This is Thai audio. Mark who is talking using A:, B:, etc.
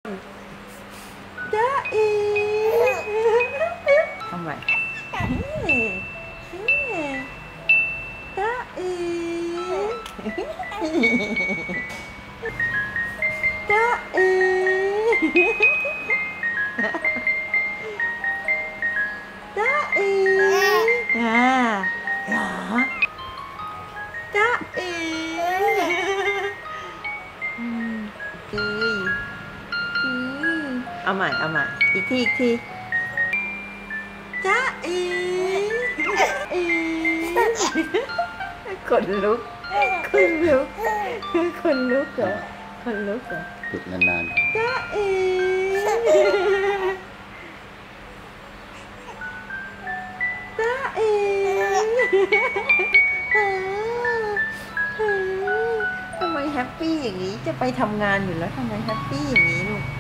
A: จ๊ะอีทำไมจ๊ะอีจ๊ะอีจ๊ะอีเหรอจ๊ะอีเอาใหม่อีกทีจ๊ะอีคนลุกเหรอคนลุกเหรอ
B: หยุดนานๆ
A: จ๊ะอีจ๊ะอีทำไมแฮปปี้อย่างนี้จะไปทำงานอยู่แล้วทำไมแฮปปี้อย่างนี้ลูก